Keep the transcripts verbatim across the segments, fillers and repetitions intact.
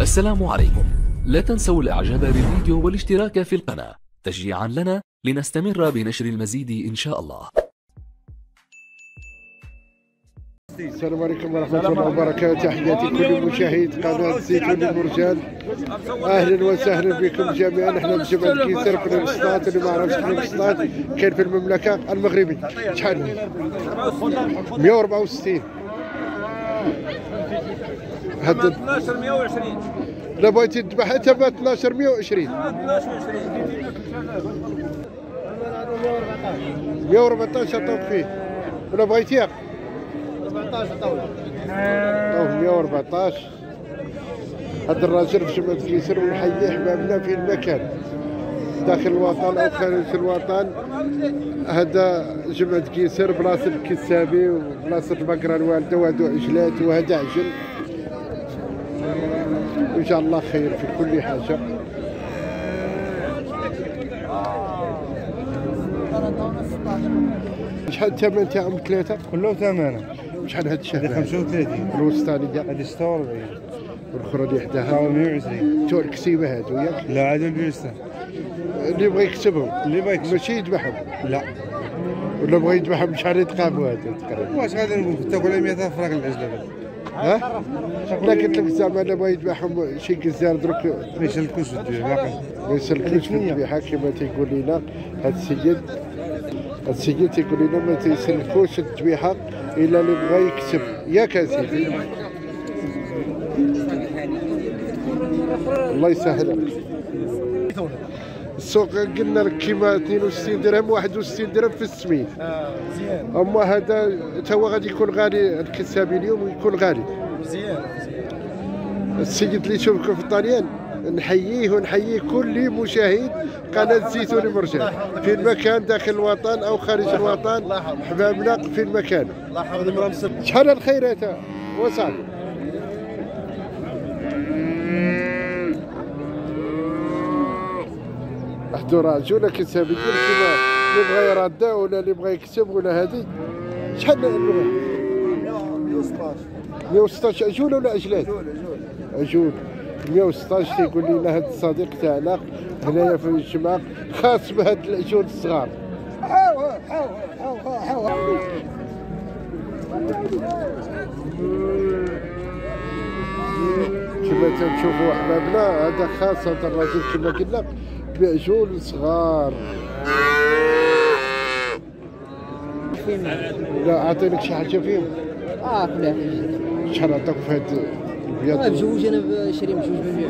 السلام عليكم. لا تنسوا الاعجاب بالفيديو والاشتراك في القناة تشجيعا لنا لنستمر بنشر المزيد ان شاء الله. السلام عليكم ورحمة الله وبركاته. تحياتي كل مشاهد قناة زيتون المرجان، اهلا وسهلا بكم جميعا. احنا بجبل كيسر في المسطات، اللي ما عرفش في المسطات كاين في المملكة المغربية. شحال؟ مئة وأربعة وستين. هذا اثناش مئة وعشرين. لا بغيتي تذبح حتى ب اثناش مئة وعشرين. مئة وأربعطاش عطوك فيه ولا بغيتيها؟ أربعطاش عطاوك. عطوه مئة وأربعطاش. هذا الراجل في جبل كيسر، ونحيي احبابنا في المكان داخل الوطن او خارج الوطن. هذا جبل كيسر بلاصه الكسابي وبلاصه البقره الوالده، وهذو عجلات وهذا عجل. ان شاء الله خير في كل حاجه. شحال الثمن تاعهم؟ ثلاثه كله ثمانية. شحال هاد الشهر؟ هذه خمسة وثلاثين. الوسطانيه هذه ستة وأربعين. والاخرى اللي حداها هاو مئة وعشرين. تو الكسيبه هادو ياك؟ لا عاد البيرسة اللي بغى يكسبهم اللي بغى يكسب. ماشي يذبحهم، لا ولا بغى يذبحهم شحال يتقابوا هادو تقريبا؟ واش غادي نقول تاكل مئة فراغ العجلة. ها؟ لا قلت لك زعما انا بغا يذبحهم شي كزار درك ما يسلكوش في الدنيا باقي. ما يسلكوش في الذبيحه كما تيقول لنا هاد السيد. هاد السيد تيقول لنا ما تيسلكوش الذبيحه الا اللي بغى يكسب، ياك اسيدي؟ الله يسهل عليك. السوق قلنا لك كيما اثنين وستين درهم واحد وستين درهم في السمين. اه مزيان. اما هذا تا هو غادي يكون غالي، الكسابي اليوم يكون غالي. مزيان السيد اللي يشوفكم في الطليان نحييه ونحيي كل مشاهد قناة زيتون المرجان في المكان داخل الوطن او خارج الوطن. احبابنا في المكان. الله يحفظ المرام. شحال الخيرات وصل؟ حدو راجل كسابي ديال كيما اللي بغى يردا ولا اللي بغى يكسب ولا هادي. شحال اللغة؟ مئة وستطاش. مئة وستطاش عجول ولا عجلات؟ عجول. مئة وستطاش. تيقول لنا هذا الصديق تاعنا هنايا في الجمعة خاص بهاد العجول الصغار. كما تنشوفوا احبابنا هذا خاص، هذا الراجل كما قلنا بعجول صغار. لا عطينك شي حاجه فيهم؟ اه فلاح. شحال عطاك في هاد البياض؟ اه بجوج انا شاري بجوج بنبيع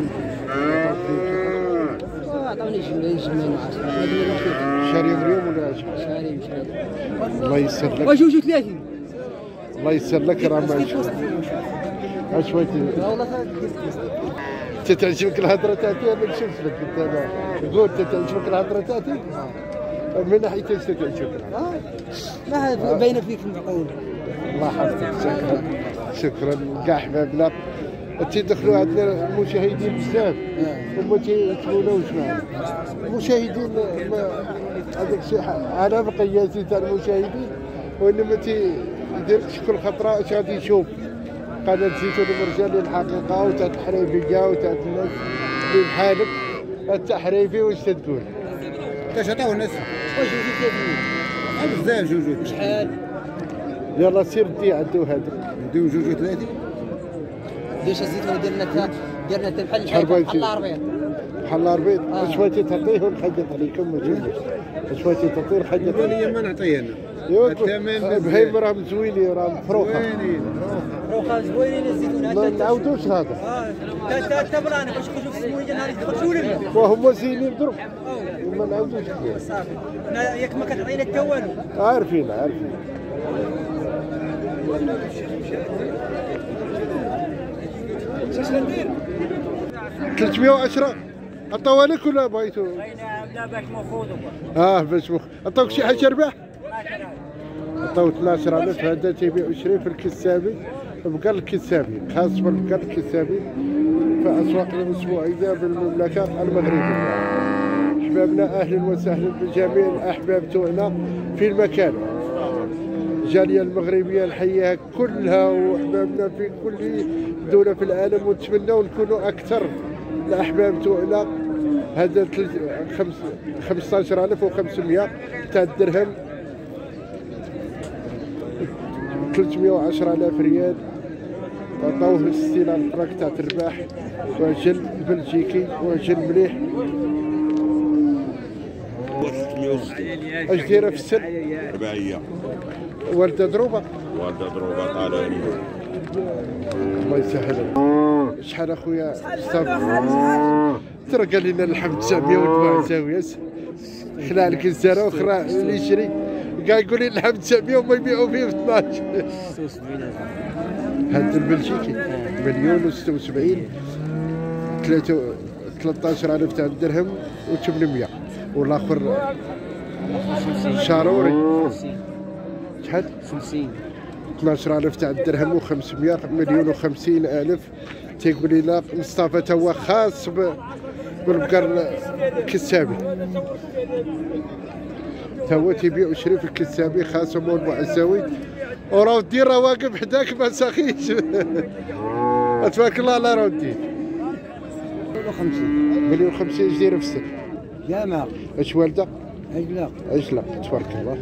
بجوج. اه عطاوني جمعين جمعين وعشرة. ما قلنا لهمش شاري اليوم ولا شحال؟ شاري شاري. الله يسر لك. جوج وثلاثين. الله يسر لك راه ماشي. اش بغيتي؟ والله تتعجبك الهضره تاعتي؟ انا نشوف لك انت. انا قول تتعجبك الهضره تاعتي؟ من ناحيه اش تتعجبك الهضره؟ اه ما باينه فيك المعقول. الله يحفظك. شكرا شكرا كاع احبابنا. تيدخلوا عندنا المشاهدين بزاف وما تيتبوناوش معنا المشاهدين. هذاك الشيء على مقياسي تاع المشاهدين، وانما تيديركش كل خطره اش غادي يشوف قناه زيتون المرجان للحقيقه وتاع التحريفيه وتاع الناس اللي بحالك. التحريفي واش تتقول؟ كاش عطاو الناس واش جوج وثلاثين؟ بزاف جوج. شحال؟ يلا سير دي عندو هذا نديو جوج وثلاثين. ديش الزيتون ديالنا ديالنا بحال شحال بغيتي؟ بحال العربية. بحال العربيط. اش بغيتي تعطيه ونخيط عليكم؟ ما تجوش. اش بغيتي تعطيه نخيط عليكم؟ ما نعطيه انا. ايوا الثمن بهيم راهم زوينين راهم فروخه. زوينين. روخا زوينين الزيتون. ما نعاودوش هذا. اه تا تا برانا باش نخرجوا في السمويه ديال نهار تخرجوا لنا. وهما زينين درك وما نعاودوش فيها. صافي. ياك ما كتعطينا حتى والو. عارفين عارفين. ثلاثمئة وعشرة عطاوها لك ولا بغيتو؟ لا باش مخوضوا. اه باش مخ... عطاوك شي حاجه ربح؟ عطاو اثناش ألف. هذا تيبيع عشرين في الكسابي، بقى الكسابي خاص بالبقى الكسابي في اسواق الاسبوعيه بالمملكه المغربيه. احبابنا اهلا وسهلا بجميع الاحباب تاعنا في المكان. الجاليه المغربيه نحييها كلها، واحبابنا في كل دوله في العالم، ونتمناو نكونوا اكثر الاحباب تاعنا. هذا خمسطاش ألف وخمسمائة تاع الدرهم، ثلاثمائة وعشرة آلاف ريال، عطاوه ستين ألف فرنك تاع الرباح، وعجل بلجيكي وعجل مليح. اش دايره في السن؟ رباعية. والده ضروبه؟ والده ضروبة طالع الله يسهل. شحال اخويا ترى قال لنا اللحم تسعمائة وتباع زاويه، خلع لك الزرع واخرى اللي يشري كاع يقول لي اللحم تسعمائة وما يبيعوا فيه ب اثناش. هذا البلجيكي مليون وستة وسبعين، ثلاثة عشر ألف تاع الدرهم وثمانمائة، والاخر شاروري شحال؟ خمسين، اثناش ألف تاع الدرهم وخمسمائة، مليون وخمسين ألف. تيقول لنا مصطفى توا خاص بالبقر الكسابي، توا تيبيعوا شريف الكسابي خاص مول المعزاوي، وراه الدين راه واقف حداك ما ساخيش. تبارك الله على راه الدين. مليون وخمسين اش دايره في السن؟ جامع. اش والده؟ عجلة. عجلة تبارك الله.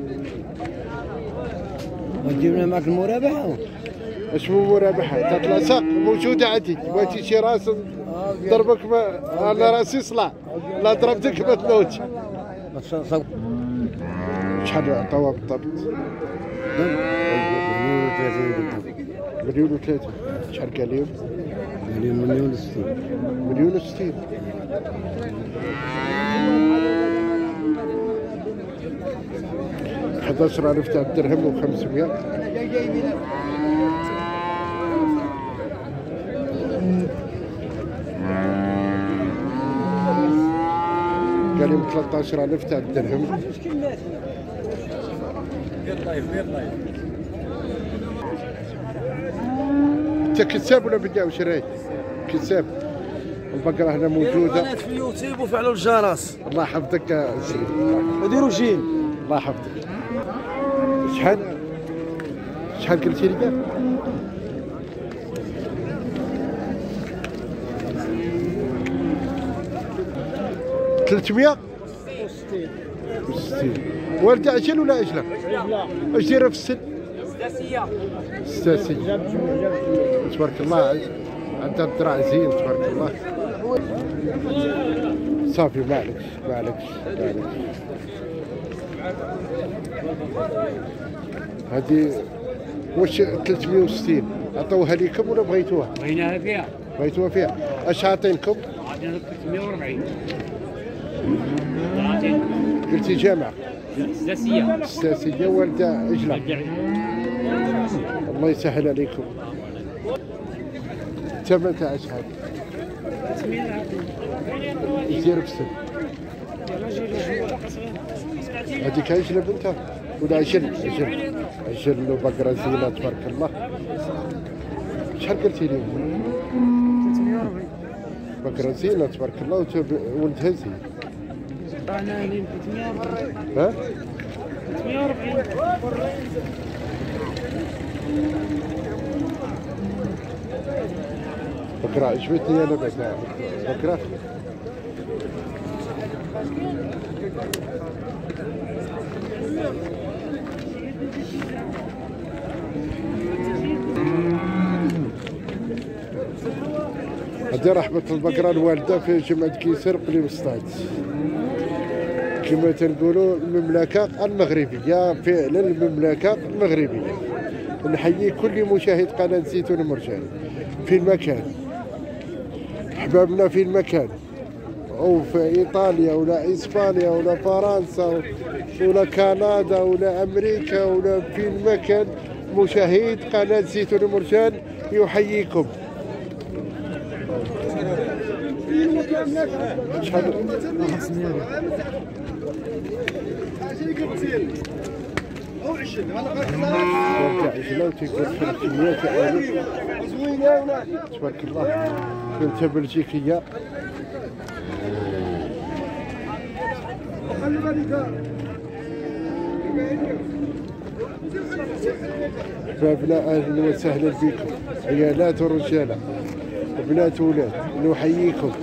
وجبنا معك المرابحة؟ اش مو مرابحة؟ تاع العساق موجودة عندي، بغيتي شي راس ضربك ما انا راسي صلع، لا ضربتك ما تموتش. شحال عطاوها بالضبط؟ مليون وثلاثين بالضبط. مليون وثلاثين. شحال قال لهم؟ مليون مليون وستين. مليون وستين. احد عشر ألف تاع الدرهم وخمسمائة. قال لهم ثلاثة عشر ألف تاع الدرهم. انت كتاب ولا بداو شراي؟ كتاب. البقرة هنا موجودة. قناة في اليوتيوب وفعلوا الجرس. الله يحفظك سيدي. وديروا جيم. الله يحفظك. شحال؟ شحال قلتي لي كاع؟ ثلاثمائة وستين. والدة عجل ولا عجلة؟ اش دايرة في السن؟ سداسية. سداسية. تبارك الله عندها الذراع زين تبارك الله. صافي ما عليكش ما عليكش ما عليكش. هذه واش ثلاثمائة وستين عطوها لكم ولا بغيتوها؟ بغيناها فيها. بغيتوها فيها. اش عاطينكم؟ عطينا ثلاثمائة وأربعين. قلتي جامعة؟ سداسية. سداسية والدة عجلة. الله يسهل عليكم. الثمن تاع شحال؟ يدير في السن. هذيك عجلة بنتها ولا عجل؟ عجل عجل وبقرة زينة تبارك الله. شحال قلتي لي؟ ثلاثمائة وأربعين. بقرة زينة تبارك الله وولدها زين. أنا لي ثلاثمائة وأربعين. ها؟ ثلاثمائة وأربعين. بقرة عجبتني أنا بعد بقرة. هذه رحمة البقرة الوالدة في جمعة كيسر قليم السطات. كما تنقولوا المملكة المغربية، فعلا المملكة المغربية. نحيي كل مشاهد قناة زيتون مرجان في المكان، احبابنا في المكان، او في ايطاليا ولا اسبانيا ولا فرنسا ولا كندا ولا امريكا ولا في المكان، مشاهد قناة زيتون مرجان يحييكم. شحال؟ عجلة وتيقول خمسمائة ألف تبارك الله. بنت بلجيكية. بابنا أهلا وسهلا بكم. عيالات ورجاله وبنات وولاد نحييكم.